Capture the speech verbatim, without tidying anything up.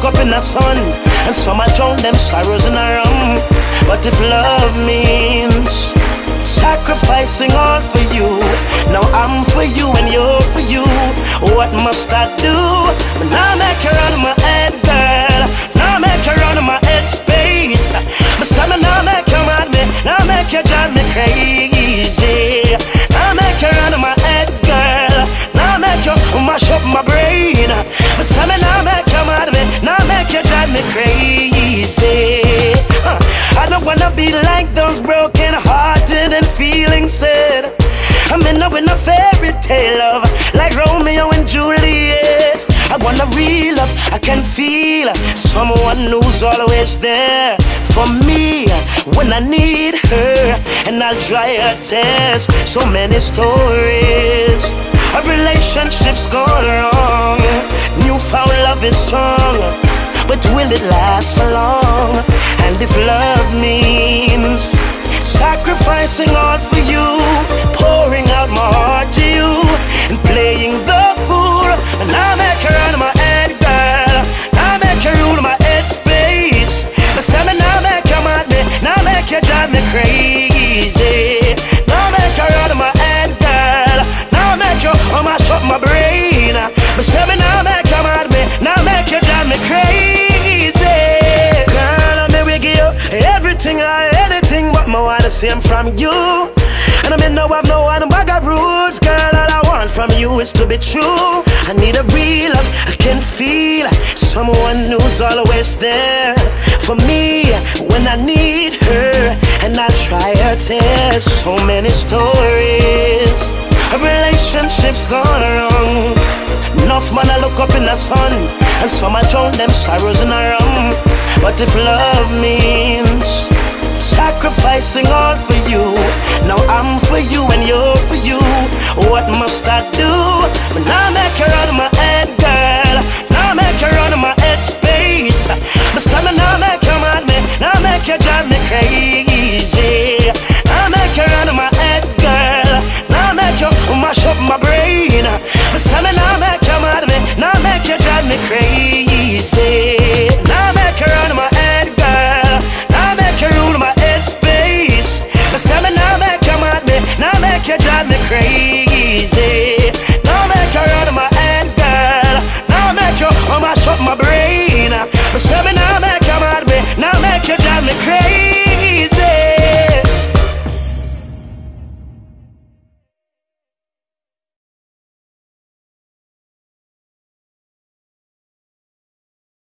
up in the sun, and some I drown them sorrows in a rum. But if love means sacrificing all for you, now I'm for you and you're for you, what must I do? But now make you run my head, girl. Now make you run my head space. But some now make you mad me, now make you drive me crazy. Now make you run my head, girl. Now make you mash up my brain. But some now make you mad me, now make you drive me crazy. uh, I don't wanna be like those broken hearted and feeling sad. I'm in a, in a fairy tale love, like Romeo and Juliet. I want a real love, I can feel someone who's always there for me when I need her, and I'll dry her tears. So many stories of relationships gone wrong. Newfound love is strong, but will it last for long? And if love means sacrificing all for you, pouring out my heart to you, and playing the fool, and I make her run my head, girl. I make her rule my head space. But some now make you mad me, now make you drive me crazy. Now make her run my head, girl. Now make you oh, mash up my brain. But some now make you mad me, now make you drive me crazy. Girl, I may we give you everything I anything but my wanna see I'm from you. And I mean no have no one bag of rules, girl. All I want from you is to be true. I need a real love, I can feel someone who's always there for me when I need her, and I try her tears. So many stories of relationships gone wrong. Enough man I look up in the sun, and some I drown them sorrows in a rum. But if love means sacrificing all for you, now I'm for you and you're for you, what must I do? But now make you run my head, girl. Now make you run my head space. But some now make you mad me, now make you drive me crazy. Now make you run my head, girl. Now make you mash up my brain. But some now make you mad me, now make you drive me crazy.